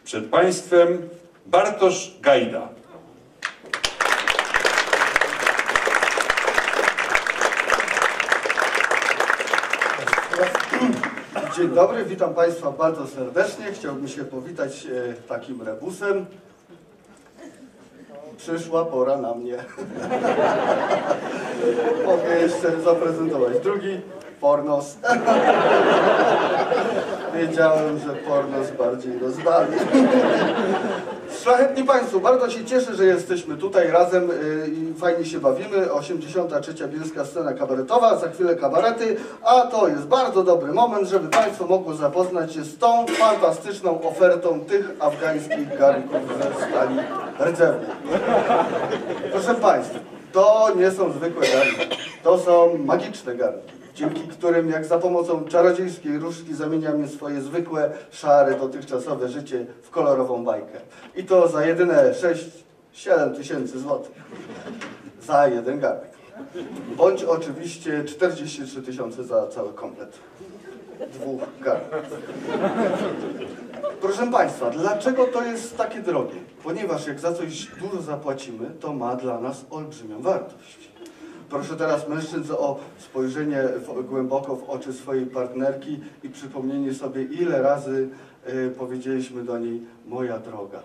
Przed Państwem Bartosz Gajda. Dzień dobry, witam Państwa bardzo serdecznie. Chciałbym się powitać takim rebusem. Przyszła pora na mnie. Mogę jeszcze zaprezentować drugi, pornos. Wiedziałem, że pornos bardziej rozbawi. Szlachetni Państwo, bardzo się cieszę, że jesteśmy tutaj razem i fajnie się bawimy. 83. Bielska Scena Kabaretowa, za chwilę kabarety, a to jest bardzo dobry moment, żeby Państwo mogło zapoznać się z tą fantastyczną ofertą tych afgańskich garnków ze stali rdzewnej. Proszę Państwa, to nie są zwykłe garnki, to są magiczne garnki, dzięki którym jak za pomocą czarodziejskiej różdżki zamieniamy swoje zwykłe, szare, dotychczasowe życie w kolorową bajkę. I to za jedyne 6-7 tysięcy złotych. Za jeden garnek. Bądź oczywiście 43 tysiące za cały komplet dwóch garnków. Proszę Państwa, dlaczego to jest takie drogie? Ponieważ jak za coś dużo zapłacimy, to ma dla nas olbrzymią wartość. Proszę teraz mężczyzn o spojrzenie głęboko w oczy swojej partnerki i przypomnienie sobie, ile razy powiedzieliśmy do niej moja droga.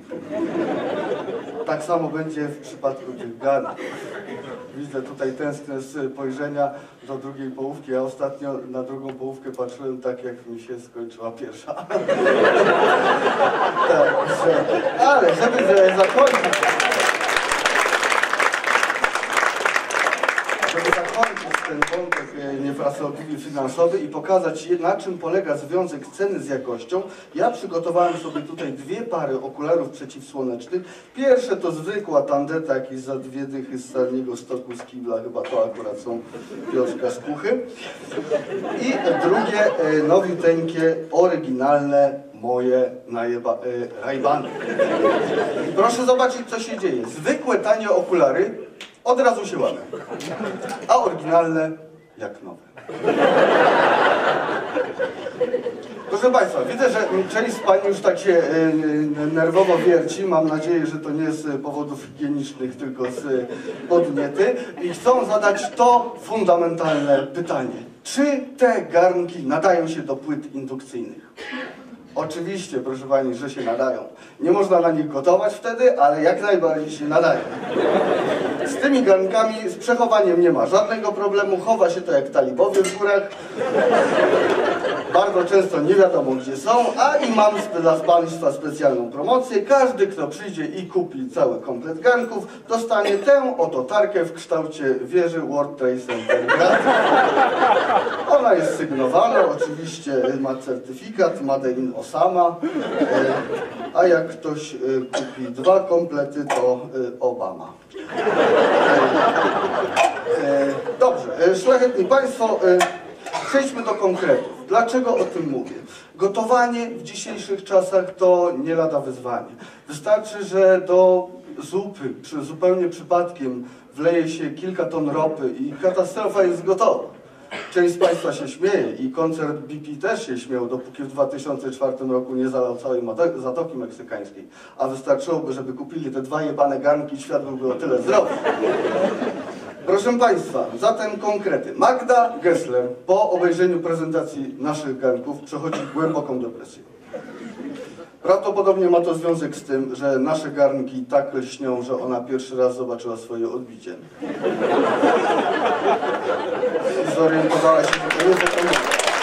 Tak samo będzie w przypadku tych garnków. Widzę tutaj tęskne spojrzenia do drugiej połówki. Ja ostatnio na drugą połówkę patrzyłem tak, jak mi się skończyła pierwsza. Ale żeby zakończyć ten wątek niefrasobliwy finansowy i pokazać, na czym polega związek ceny z jakością, ja przygotowałem sobie tutaj dwie pary okularów przeciwsłonecznych. Pierwsze to zwykła tandeta, jakieś za 2 dychy z Staniego Stoku z kibla, chyba to akurat są Piotrka z Kuchy. I drugie, nowiuteńkie, oryginalne, moje Ray-Bany. Proszę zobaczyć, co się dzieje. Zwykłe, tanie okulary od razu się łamią, a oryginalne jak nowe. Proszę Państwa, widzę, że część z Pani już tak się nerwowo wierci. Mam nadzieję, że to nie z powodów higienicznych, tylko z podniety. I chcą zadać to fundamentalne pytanie. Czy te garnki nadają się do płyt indukcyjnych? Oczywiście, proszę Pani, że się nadają. Nie można na nich gotować wtedy, ale jak najbardziej się nadają. Z tymi garnkami, z przechowaniem nie ma żadnego problemu. Chowa się to jak talibowie w górach. Bardzo często nie wiadomo, gdzie są. A i mam dla Państwa specjalną promocję. Każdy, kto przyjdzie i kupi cały komplet garnków, dostanie tę oto tarkę w kształcie wieży World Trade Center. Ona jest sygnowana, oczywiście ma certyfikat Made in Osama, a jak ktoś kupi 2 komplety, to Obama. Dobrze, szlachetni Państwo, przejdźmy do konkretów. Dlaczego o tym mówię? Gotowanie w dzisiejszych czasach to nie lada wyzwanie. Wystarczy, że do zupy zupełnie przypadkiem wleje się kilka ton ropy i katastrofa jest gotowa. Część z Państwa się śmieje i koncert BP też się śmiał, dopóki w 2004 roku nie zalał całej Zatoki Meksykańskiej. A wystarczyłoby, żeby kupili te 2 jebane garnki, świat byłby o tyle zdrowy. Proszę Państwa, zatem konkrety. Magda Gessler po obejrzeniu prezentacji naszych garnków przechodzi głęboką depresję. Prawdopodobnie ma to związek z tym, że nasze garnki tak lśnią, że ona pierwszy raz zobaczyła swoje odbicie. I zorientowała się, że to nie zapomniała.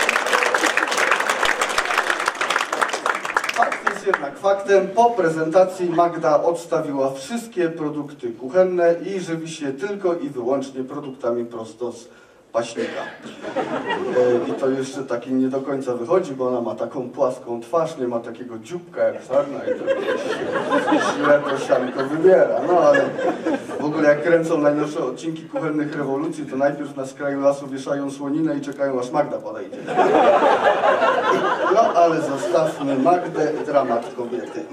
Fakt jest jednak faktem. Po prezentacji Magda odstawiła wszystkie produkty kuchenne i żywi się tylko i wyłącznie produktami prosto z paśnika. I to jeszcze taki nie do końca wychodzi, bo ona ma taką płaską twarz, nie ma takiego dzióbka jak sarna i to źle to sianko wybiera. No ale w ogóle jak kręcą najnowsze odcinki Kuchennych Rewolucji, to najpierw na skraju lasu wieszają słoninę i czekają, aż Magda podejdzie. No ale zostawmy Magdę, dramat kobiety.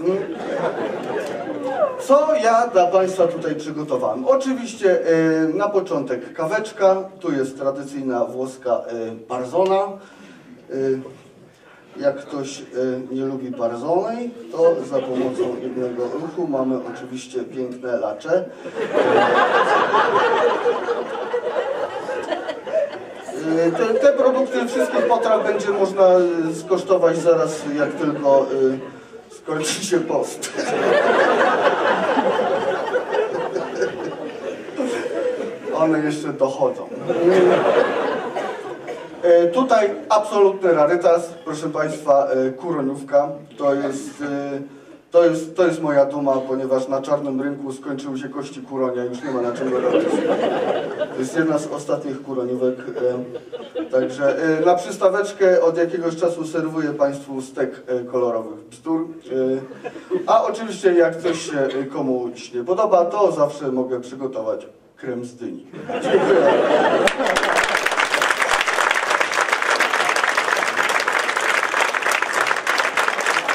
Co ja dla Państwa tutaj przygotowałem? Oczywiście na początek kaweczka, tu jest tradycyjna włoska Barzona. Jak ktoś nie lubi barzonej, to za pomocą jednego ruchu mamy oczywiście piękne lacze. Te produkty wszystkich potraw będzie można skosztować zaraz, jak tylko skończy się post. One jeszcze dochodzą. Tutaj absolutny rarytas, proszę Państwa, kuroniówka. To jest moja duma, ponieważ na czarnym rynku skończyły się kości kuronia, już nie ma na czym go robić. To jest jedna z ostatnich kuroniówek. Także na przystaweczkę od jakiegoś czasu serwuję Państwu stek kolorowych bzdur. A oczywiście jak coś się komuś nie podoba, to zawsze mogę przygotować krem z dyni. Dziękuję.